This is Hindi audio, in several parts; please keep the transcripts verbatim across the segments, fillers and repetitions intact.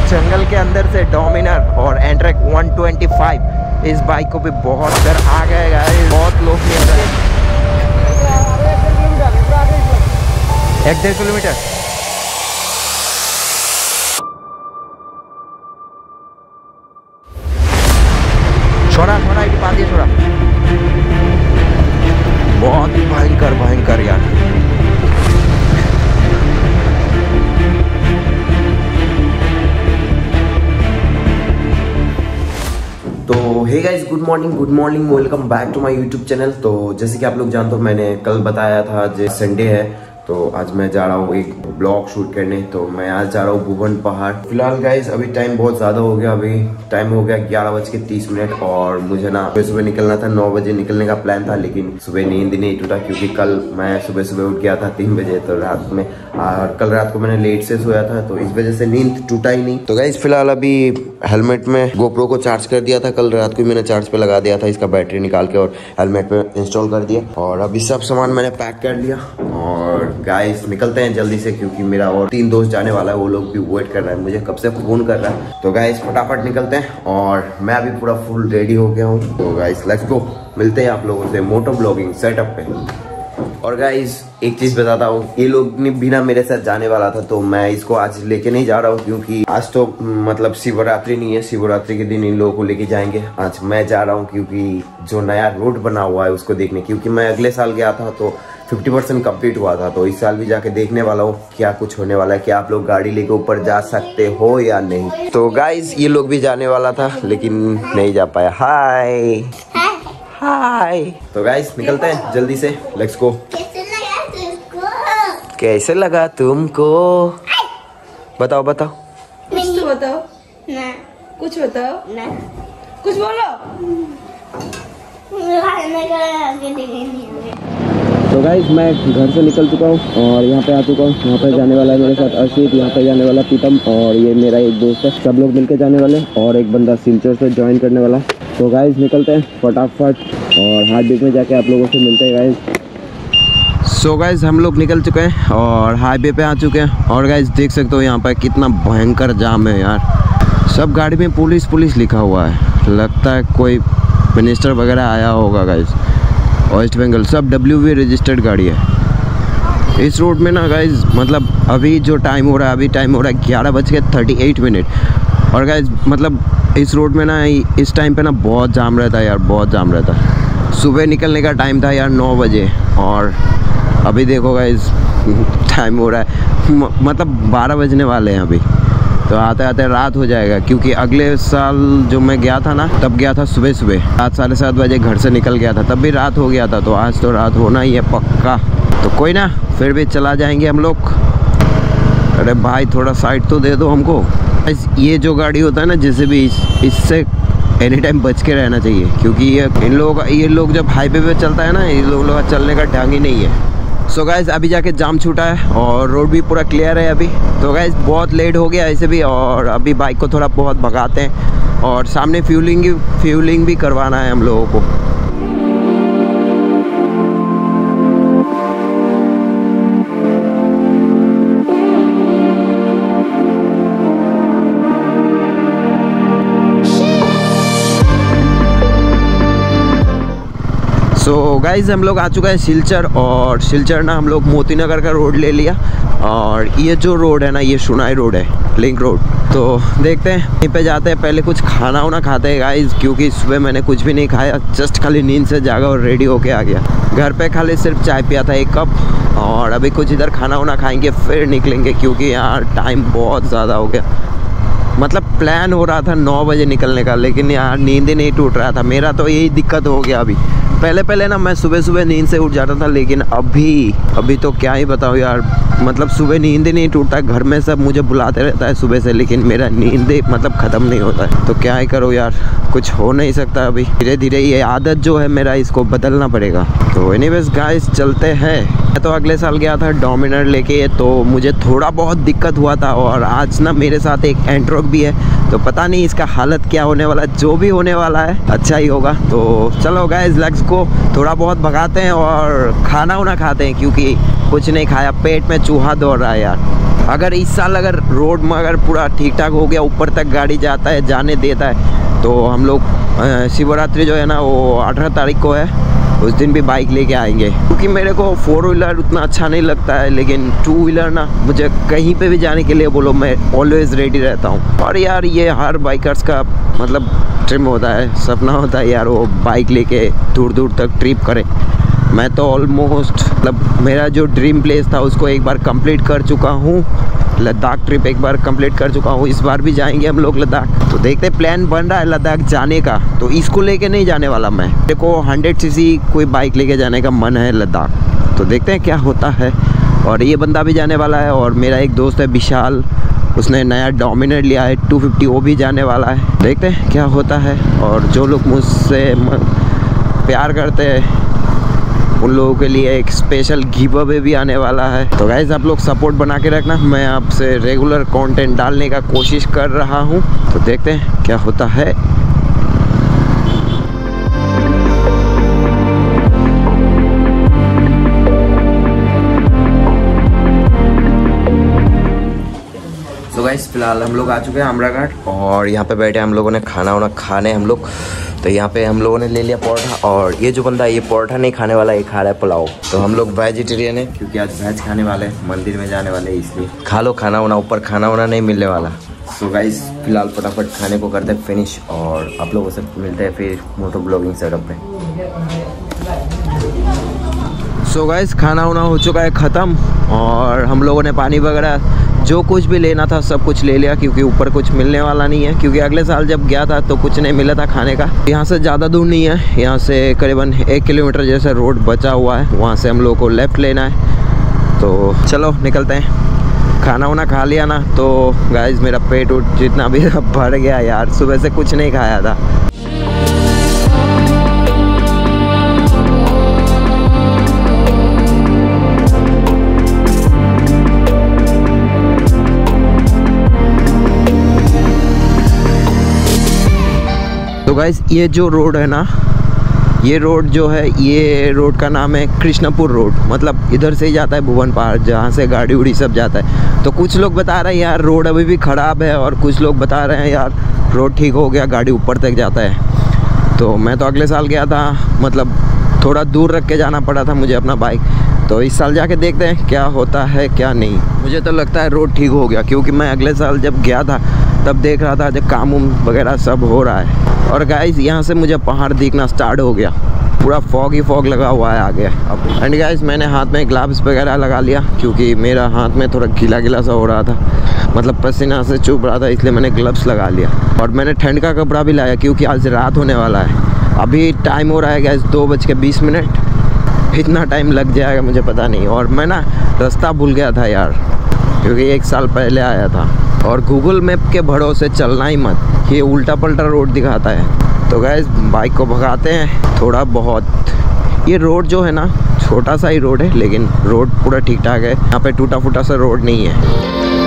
जंगल के अंदर से डोमिनर और एंट्रेक वन ट्वेंटी फाइव, इस बाइक को भी बहुत इधर आ गए गाइस, बहुत लोग मिल रहे हैं। एक डेढ़ किलोमीटर छोड़ा छोड़ा इट पा दिया छोड़ा। बहुत भयंकर भयंकर यार। तो hey guys, good morning good morning welcome back to my YouTube channel. तो जैसे कि आप लोग जानते हो, मैंने कल बताया था आज संडे है, तो आज मैं जा रहा हूँ एक ब्लॉग शूट करने। तो मैं आज जा रहा हूँ भुवन पहाड़। फिलहाल गाइस अभी टाइम बहुत ज्यादा हो गया, अभी टाइम हो गया ग्यारह बज के तीस मिनट और मुझे ना सुबह सुबह निकलना था। नौ बजे निकलने का प्लान था, लेकिन सुबह नींद नहीं टूटा क्योंकि कल मैं सुबह सुबह उठ गया था तीन बजे। तो रात में और कल रात को मैंने लेट से सोया था, तो इस वजह से नींद टूटा ही नहीं। तो गाइस फिलहाल अभी हेलमेट में गोप्रो को चार्ज कर दिया था, कल रात को मैंने चार्ज पे लगा दिया था, इसका बैटरी निकाल के और हेलमेट में इंस्टॉल कर दिया। और अभी सब सामान मैंने पैक कर लिया और गाइस निकलते हैं जल्दी से, क्योंकि मेरा और तीन दोस्त जाने वाला है, वो लोग भी वेट कर रहे हैं, मुझे कब से फोन कर रहा है। तो गाइस फटाफट निकलते हैं और मैं अभी पूरा फुल रेडी हो गया हूँ। तो गाइस लेट्स गो, मिलते हैं आप लोगों से मोटो ब्लॉगिंग सेटअप पे। और गाइस एक चीज बताता हूँ, ये लोग ने भी ना मेरे साथ जाने वाला था, तो मैं इसको आज लेके नहीं जा रहा हूँ क्योंकि आज तो मतलब शिवरात्रि नहीं है, शिवरात्रि के दिन इन लोगों को लेके जाएंगे। आज मैं जा रहा हूँ क्योंकि जो नया रोड बना हुआ है उसको देखने, क्योंकि मैं अगले साल गया था तो फिफ्टी परसेंट कम्प्लीट हुआ था, तो इस साल भी जाके देखने वाला हूँ क्या कुछ होने वाला है, क्या आप लोग गाड़ी लेके ऊपर जा सकते हो या नहीं। तो गाइस ये लोग भी जाने वाला था लेकिन नहीं जा पाया। हाय हाय। तो गाइस निकलते हैं जल्दी से, लेट्स गो। कैसे लगा तुमको? बताओ बताओ, कुछ तो बताओ ना, कुछ बताओ ना, कुछ बोलो। तो गाइस मैं घर से निकल चुका हूँ और यहाँ पे आ चुका हूँ। यहाँ पे जाने वाला है मेरे साथ अर्शित, यहाँ पे जाने वाला प्रीतम और ये मेरा एक दोस्त है, सब लोग मिलके जाने वाले और एक बंदा सिलचर से ज्वाइन करने वाला। तो गाइस निकलते हैं फटाफट और हार्ट बीट में जाके आप लोगों से मिलते हैं गाइस। सो गाइस हम लोग निकल चुके हैं और हाईवे पे आ चुके हैं और गाइस देख सकते हो यहाँ पर कितना भयंकर जाम है यार। सब गाड़ी में पुलिस पुलिस लिखा हुआ है, लगता है कोई मिनिस्टर वगैरह आया होगा गाइस। वेस्ट बंगाल सब डब्ल्यू वी रजिस्टर्ड गाड़ी है इस रोड में ना गाइस। मतलब अभी जो टाइम हो रहा है, अभी टाइम हो रहा है ग्यारह बज के थर्टी एट मिनट और गाइस मतलब इस रोड में ना इस टाइम पे ना बहुत जाम रहता है यार, बहुत जाम रहता है। सुबह निकलने का टाइम था यार नौ बजे और अभी देखो गाइस टाइम हो रहा है मतलब बारह बजने वाले हैं अभी। तो आते आते रात हो जाएगा, क्योंकि अगले साल जो मैं गया था ना तब गया था सुबह सुबह सात साढ़े सात बजे घर से निकल गया था, तब भी रात हो गया था। तो आज तो रात होना ही है पक्का। तो कोई ना, फिर भी चला जाएंगे हम लोग। अरे भाई थोड़ा साइड तो दे दो हमको। ये जो गाड़ी होता है ना, जैसे भी इस, इससे एनी टाइम बच के रहना चाहिए, क्योंकि ये इन लोग ये लोग जब हाईवे पे चलता है ना, ये लोग लोग चलने का ढंग ही नहीं है। सो so गाइज अभी जाके जाम छूटा है और रोड भी पूरा क्लियर है अभी। तो गाइज बहुत लेट हो गया ऐसे भी, और अभी बाइक को थोड़ा बहुत भगाते हैं और सामने फ्यूलिंग फ्यूलिंग भी करवाना है हम लोगों को। सो so गाइज हम लोग आ चुका है सिलचर, और सिलचर ना हम लोग मोती नगर का रोड ले लिया और ये जो रोड है ना ये सुनाई रोड है, लिंक रोड। तो देखते हैं यहीं पे जाते हैं, पहले कुछ खाना वाना खाते हैं गाइज, क्योंकि सुबह मैंने कुछ भी नहीं खाया, जस्ट खाली नींद से जागा और रेडी होके आ गया। घर पे खाली सिर्फ चाय पिया था एक कप, और अभी कुछ इधर खाना वाना खाएंगे फिर निकलेंगे, क्योंकि यार टाइम बहुत ज़्यादा हो गया। मतलब प्लान हो रहा था नौ बजे निकलने का, लेकिन यार नींद ही नहीं टूट रहा था मेरा। तो यही दिक्कत हो गया अभी। पहले पहले ना मैं सुबह सुबह नींद से उठ जाता था, लेकिन अभी अभी तो क्या ही बताऊँ यार, मतलब सुबह नींद ही नहीं टूटता। घर में सब मुझे बुलाते रहता है सुबह से, लेकिन मेरा नींद मतलब ख़त्म नहीं होता है। तो क्या ही करो यार, कुछ हो नहीं सकता। अभी धीरे धीरे ये आदत जो है मेरा, इसको बदलना पड़ेगा। तो एनीवेज गाइस चलते हैं। मैं तो अगले साल गया था डोमिनर लेके, तो मुझे थोड़ा बहुत दिक्कत हुआ था, और आज ना मेरे साथ एक एंट्रोक भी है, तो पता नहीं इसका हालत क्या होने वाला। जो भी होने वाला है अच्छा ही होगा। तो चलो गाइस लेट्स गो, थोड़ा बहुत भगाते हैं और खाना वाना खाते हैं, क्योंकि कुछ नहीं खाया, पेट में चूहा दौड़ रहा है यार। अगर इस साल अगर रोड में अगर पूरा ठीक ठाक हो गया, ऊपर तक गाड़ी जाता है, जाने देता है, तो हम लोग शिवरात्रि जो है ना वो अठारह तारीख को है, उस दिन भी बाइक लेके आएंगे। क्योंकि मेरे को फोर व्हीलर उतना अच्छा नहीं लगता है, लेकिन टू व्हीलर ना मुझे कहीं पे भी जाने के लिए बोलो मैं ऑलवेज रेडी रहता हूँ। और यार ये हर बाइकर्स का मतलब ड्रीम होता है, सपना होता है यार वो बाइक लेके दूर दूर तक ट्रिप करें। मैं तो ऑलमोस्ट मतलब मेरा जो ड्रीम प्लेस था उसको एक बार कंप्लीट कर चुका हूँ। लद्दाख ट्रिप एक बार कंप्लीट कर चुका हूँ, इस बार भी जाएंगे हम लोग लद्दाख। तो देखते प्लान बन रहा है लद्दाख जाने का, तो इसको लेके नहीं जाने वाला मैं। मेरे को हंड्रेड सीसी कोई बाइक लेके जाने का मन है लद्दाख, तो देखते हैं क्या होता है। और ये बंदा भी जाने वाला है, और मेरा एक दोस्त है विशाल, उसने नया डोमिनर लिया है टू फिफ्टी, वो भी जाने वाला है। देखते हैं क्या होता है। और जो लोग मुझसे प्यार करते हैं उन लोगों के लिए एक स्पेशल गिव अवे भी आने वाला है। तो गाइस आप लोग सपोर्ट बना के रखना, मैं आपसे रेगुलर कंटेंट डालने का कोशिश कर रहा हूँ। तो देखते हैं क्या होता है। तो गाइस फिलहाल हम लोग आ चुके हैं आमरा घाट, और यहाँ पे बैठे हम लोगों ने खाना वाना खाने हम लोग। तो यहाँ पे हम लोगों ने ले लिया परोठा, और ये जो बंदा ये परोठा नहीं खाने वाला, ये खा रहा है पुलाव। तो हम लोग वेजिटेरियन है क्योंकि आज वेज खाने वाले हैं, मंदिर में जाने वाले हैं, इसलिए खा लो खाना वाना, ऊपर खाना वाना नहीं मिलने वाला। सो गाइस फिलहाल फटाफट खाने को करते हैं फिनिश, और आप लोगों से मिलते हैं फिर मोटो ब्लॉगिंग सेटअप पे। सो गाइस खाना वाना हो चुका है ख़त्म, और हम लोगों ने पानी वगैरह जो कुछ भी लेना था सब कुछ ले लिया, क्योंकि ऊपर कुछ मिलने वाला नहीं है। क्योंकि अगले साल जब गया था तो कुछ नहीं मिला था खाने का। यहाँ से ज़्यादा दूर नहीं है, यहाँ से करीबन एक किलोमीटर जैसे रोड बचा हुआ है, वहाँ से हम लोग को लेफ़्ट लेना है। तो चलो निकलते हैं। खाना वाना खा लिया ना, तो गाइस मेरा पेट उठ जितना भी भर गया यार, सुबह से कुछ नहीं खाया था। तो गाइस ये जो रोड है ना, ये रोड जो है, ये रोड का नाम है कृष्णपुर रोड। मतलब इधर से ही जाता है भुवन पहाड़, जहाँ से गाड़ी उड़ी सब जाता है। तो कुछ लोग बता रहे हैं यार रोड अभी भी ख़राब है, और कुछ लोग बता रहे हैं यार रोड ठीक हो गया, गाड़ी ऊपर तक जाता है। तो मैं तो अगले साल गया था, मतलब थोड़ा दूर रख के जाना पड़ा था मुझे अपना बाइक। तो इस साल जाके देखते हैं क्या होता है क्या नहीं। मुझे तो लगता है रोड ठीक हो गया, क्योंकि मैं अगले साल जब गया था तब देख रहा था जब काम उम वगैरह सब हो रहा है। और गाइस यहाँ से मुझे पहाड़ दिखना स्टार्ट हो गया, पूरा फॉग ही फॉग लगा हुआ है आगे अब। एंड गाइस मैंने हाथ में ग्लव्स वगैरह लगा लिया, क्योंकि मेरा हाथ में थोड़ा गीला गीला सा हो रहा था, मतलब पसीना से चुभ रहा था, इसलिए मैंने ग्लव्स लगा लिया। और मैंने ठंड का कपड़ा भी लाया, क्योंकि आज रात होने वाला है। अभी टाइम हो रहा है गाइस दो बज के बीस मिनट, इतना टाइम लग जाएगा मुझे पता नहीं। और मैं ना रास्ता भूल गया था यार, क्योंकि एक साल पहले आया था। और गूगल मैप के भरोसे चलना ही मत, ये उल्टा पल्टा रोड दिखाता है। तो गाइस बाइक को भगाते हैं थोड़ा बहुत। ये रोड जो है ना छोटा सा ही रोड है, लेकिन रोड पूरा ठीक ठाक है, यहाँ पे टूटा फूटा सा रोड नहीं है।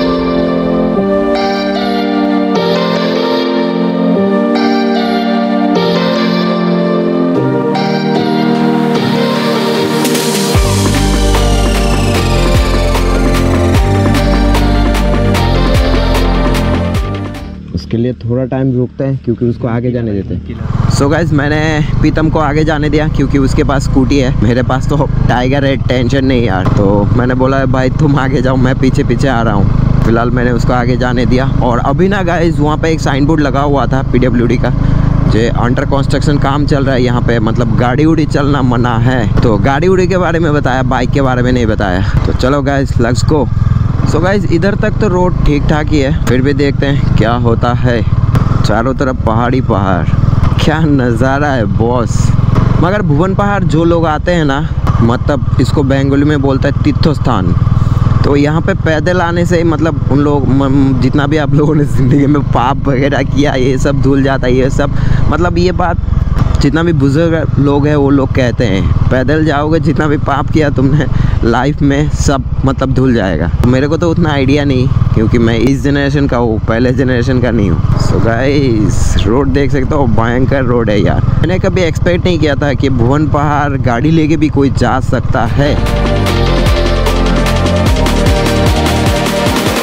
उसके लिए थोड़ा टाइम रुकते हैं, क्योंकि उसको आगे जाने देते हैं। सो गाइस मैंने पीतम को आगे जाने दिया, क्योंकि उसके पास स्कूटी है, मेरे पास तो टाइगर है, टेंशन नहीं यार। तो मैंने बोला भाई तुम आगे जाओ, मैं पीछे पीछे आ रहा हूँ। फिलहाल मैंने उसको आगे जाने दिया। और अभी ना गाइस वहाँ पे एक साइन बोर्ड लगा हुआ था पी डब्ल्यू डी का, जो अंडर कंस्ट्रक्शन काम चल रहा है यहाँ पे, मतलब गाड़ी उड़ी चलना मना है। तो गाड़ी उड़ी के बारे में बताया, बाइक के बारे में नहीं बताया। तो चलो guys let's go. So guys इधर तक तो रोड ठीक ठाक ही है, फिर भी देखते हैं क्या होता है। चारों तरफ पहाड़ी पहाड़, क्या नज़ारा है बॉस। मगर भुवन पहाड़ जो लोग आते हैं ना, मतलब इसको बंगाली में बोलता है तीर्थ स्थान। तो यहाँ पे पैदल आने से मतलब उन लोग जितना भी आप लोगों ने ज़िंदगी में पाप वगैरह किया ये सब धुल जाता है। ये सब मतलब ये बात जितना भी बुजुर्ग लोग हैं वो लोग कहते हैं, पैदल जाओगे जितना भी पाप किया तुमने लाइफ में सब मतलब धुल जाएगा। मेरे को तो उतना आइडिया नहीं, क्योंकि मैं इस जनरेशन का हूँ, पहले जनरेशन का नहीं हूँ। सो गाइस रोड देख सकते हो, भयंकर रोड है यार। मैंने कभी एक्सपेक्ट नहीं किया था कि भुवन पहाड़ गाड़ी लेके भी कोई जा सकता है।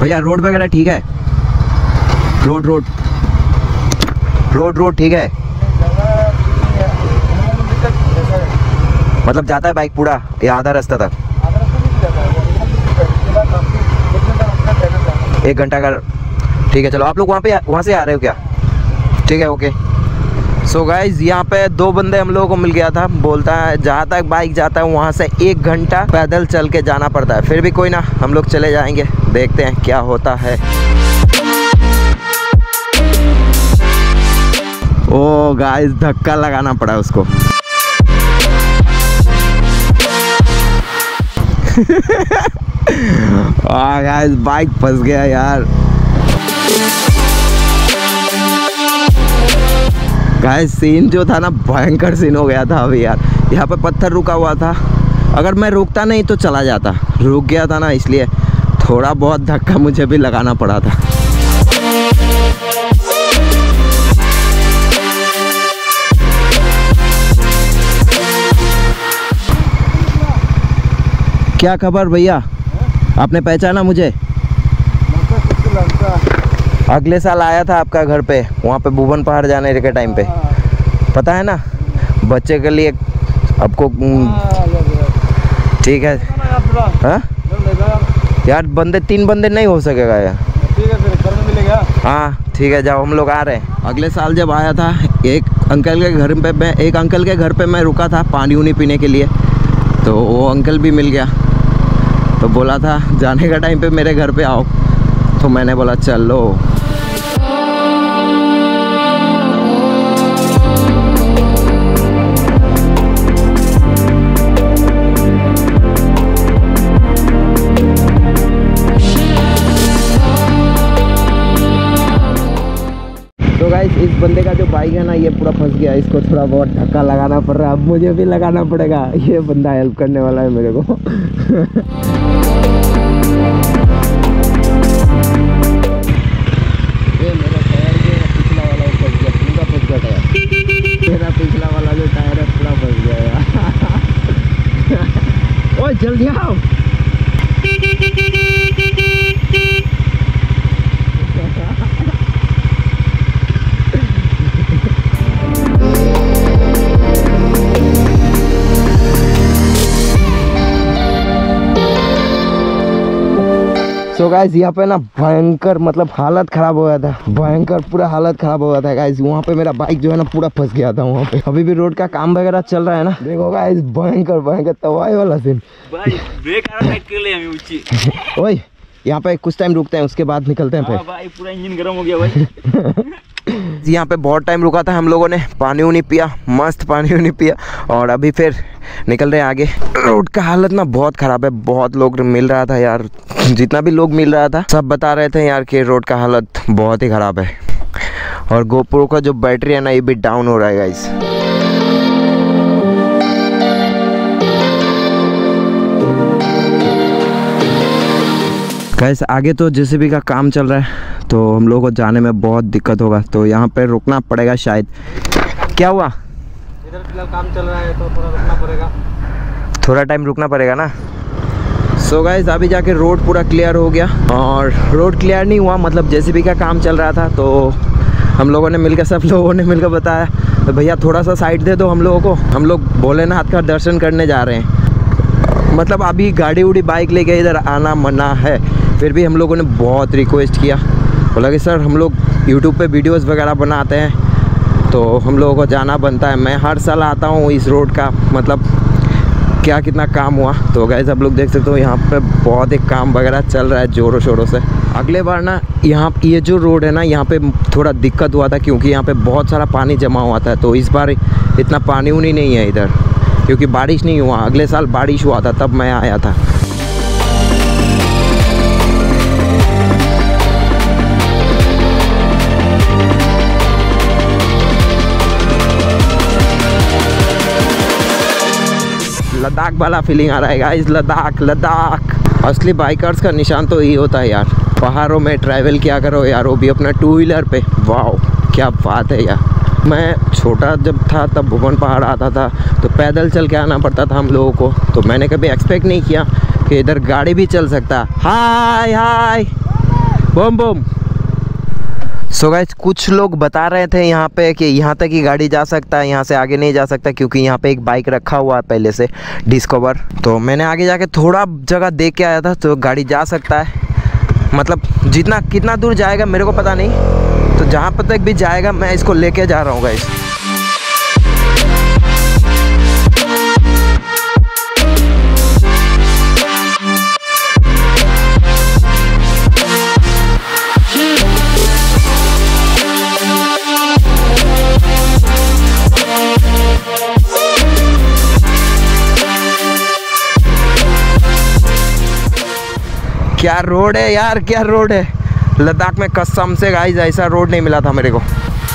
भैया रोड वगैरह ठीक है? रोड रोड रोड रोड ठीक है? मतलब जाता है बाइक पूरा या आधा रास्ता तक? एक घंटा का, ठीक है। चलो आप लोग वहाँ पे वहाँ से आ रहे हो क्या? ठीक है, ओके। सो गाइज यहाँ पे दो बंदे हम लोगों को मिल गया था। बोलता है जहाँ तक बाइक जाता है वहाँ से एक घंटा पैदल चल के जाना पड़ता है। फिर भी कोई ना, हम लोग चले जाएंगे, देखते हैं क्या होता है। ओ गाइस धक्का लगाना पड़ा उसको। आ गाइस बाइक फंस गया यार। गाइस सीन जो था ना भयंकर सीन हो गया था अभी यार। यहाँ पे पत्थर रुका हुआ था, अगर मैं रुकता नहीं तो चला जाता, रुक गया था ना, इसलिए थोड़ा बहुत धक्का मुझे भी लगाना पड़ा था। क्या खबर भैया, आपने पहचाना मुझे? अगले साल आया था आपका घर पे, वहाँ पे भुवन पहाड़ जाने के टाइम पे, पता है ना, बच्चे के लिए आपको। ठीक है हाँ यार, बंदे तीन बंदे नहीं हो सकेगा यार। ठीक है फिर घर में मिलेगा। हाँ ठीक है, जाओ, हम लोग आ रहे हैं। अगले साल जब आया था एक अंकल के घर पे, मैं एक अंकल के घर पे मैं रुका था पानी उनी पीने के लिए, तो वो अंकल भी मिल गया, तो बोला था जाने का टाइम पे मेरे घर पे आओ, तो मैंने बोला चलो। तो गाइस इस बंदे का जो बाइक है ना ये पूरा फंस गया, इसको थोड़ा बहुत धक्का लगाना पड़ रहा है, अब मुझे भी लगाना पड़ेगा। ये बंदा हेल्प करने वाला है मेरे को। ये मेरा टायर जो पिछला वाला वो फंस गया, पूरा फंस गया टायर। मेरा पिछला वाला जो टायर है पूरा फंस गया यार। ओए जल्दी आओ। तो गाइस यहाँ पे ना भयंकर मतलब हालत खराब हो गया था, भयंकर पूरा हालत खराब हो गया था गाइस। वहाँ पे मेरा बाइक जो है ना पूरा फंस गया था वहाँ पे। अभी भी रोड का काम वगैरह चल रहा है ना, देखो गाइस भयंकर भयंकर तबाही वाला सीन। भाई ब्रेक कर ले हमें ऊंची। ओए यहाँ पे कुछ टाइम रुकते हैं, उसके बाद निकलते हैं। फिर भाई पूरा इंजन गर्म हो गया भाई। यहाँ पे बहुत टाइम रुका था हम लोगों ने, पानी उनी पिया, मस्त पानी उनी पिया, और अभी फिर निकल रहे हैं आगे। रोड का हालत ना बहुत ख़राब है, बहुत लोग मिल रहा था यार, जितना भी लोग मिल रहा था सब बता रहे थे यार कि रोड का हालत बहुत ही ख़राब है। और गोप्रो का जो बैटरी है ना ये भी डाउन हो रहा है गाइस। गाइस आगे तो जेसीबी का काम चल रहा है, तो हम लोगों को जाने में बहुत दिक्कत होगा, तो यहाँ पे रुकना पड़ेगा शायद। क्या हुआ? इधर फिलहाल काम चल रहा है तो थोड़ा रुकना पड़ेगा, थोड़ा टाइम रुकना पड़ेगा ना। सो गाइस अभी जाके रोड पूरा क्लियर हो गया, और रोड क्लियर नहीं हुआ मतलब जेसीबी का काम चल रहा था, तो हम लोगों ने मिलकर सब लोगों ने मिलकर बताया तो भैया थोड़ा सा साइड दे दो हम लोगों को, हम लोग भोलेनाथ का दर्शन करने जा रहे हैं। मतलब अभी गाड़ी उड़ी बाइक लेके इधर आना मना है, फिर भी हम लोगों ने बहुत रिक्वेस्ट किया, बोला कि सर हम लोग यूट्यूब पे वीडियोस वगैरह बनाते हैं तो हम लोगों को जाना बनता है। मैं हर साल आता हूँ इस रोड का, मतलब क्या कितना काम हुआ। तो गाइस आप लोग देख सकते हो यहाँ पे बहुत ही काम वगैरह चल रहा है ज़ोरों शोरों से। अगले बार ना यहाँ ये जो रोड है ना यहाँ पे थोड़ा दिक्कत हुआ था, क्योंकि यहाँ पे बहुत सारा पानी जमा हुआ था, तो इस बार इतना पानी उनी नहीं है इधर, क्योंकि बारिश नहीं हुआ। अगले साल बारिश हुआ था तब मैं आया था। लद्दाख वाला फीलिंग आ रहा है गाइस, लद्दाख लद्दाख। असली बाइकर्स का निशान तो यही होता है यार, पहाड़ों में ट्रैवल किया करो यार, वो भी अपना टू व्हीलर पे। वाह क्या बात है यार। मैं छोटा जब था तब भुवन पहाड़ आता था तो पैदल चल के आना पड़ता था हम लोगों को, तो मैंने कभी एक्सपेक्ट नहीं किया कि इधर गाड़ी भी चल सकता। हाय हाय बम बम। सो गाइस कुछ लोग बता रहे थे यहाँ पे कि यहाँ तक ही गाड़ी जा सकता है, यहाँ से आगे नहीं जा सकता, क्योंकि यहाँ पे एक बाइक रखा हुआ है पहले से डिस्कवर। तो मैंने आगे जाके थोड़ा जगह देख के आया था, तो गाड़ी जा सकता है, मतलब जितना कितना दूर जाएगा मेरे को पता नहीं, तो जहाँ पर तक भी जाएगा मैं इसको लेके जा रहा हूँ गाइस। क्या रोड है यार, क्या रोड है लद्दाख में, कसम से गाइस ऐसा रोड नहीं मिला था मेरे को।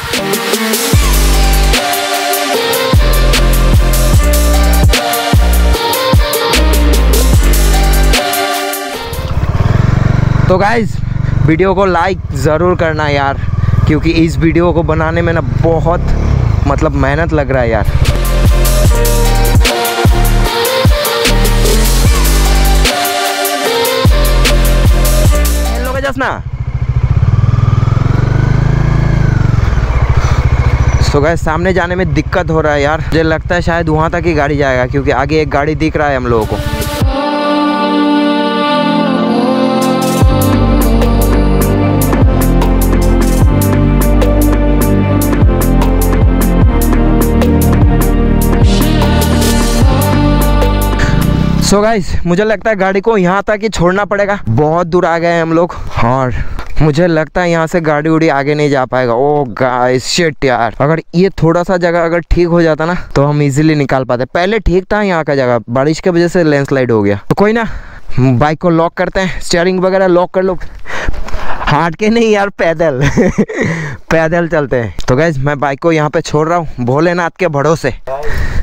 तो गाइस वीडियो को लाइक ज़रूर करना यार, क्योंकि इस वीडियो को बनाने में ना बहुत मतलब मेहनत लग रहा है यार। ना तो गाइस सामने जाने में दिक्कत हो रहा है यार, मुझे लगता है शायद वहां तक ही गाड़ी जाएगा, क्योंकि आगे एक गाड़ी दिख रहा है हम लोगों को। सो so गाइस मुझे लगता है गाड़ी को यहाँ तक ही छोड़ना पड़ेगा, बहुत दूर आ गए हैं हम लोग, और मुझे लगता है यहाँ से गाड़ी उड़ी आगे नहीं जा पाएगा। ओ गाइस शिट यार, अगर ये थोड़ा सा जगह अगर ठीक हो जाता ना तो हम इजीली निकाल पाते। पहले ठीक था यहाँ का जगह, बारिश की वजह से लैंडस्लाइड हो गया। तो कोई ना, बाइक को लॉक करते हैं, स्टीयरिंग वगैरह लॉक कर लो, हाथ के नहीं यार पैदल पैदल चलते हैं। तो गाइस मैं बाइक को यहाँ पे छोड़ रहा हूँ भोलेनाथ के भरोसे।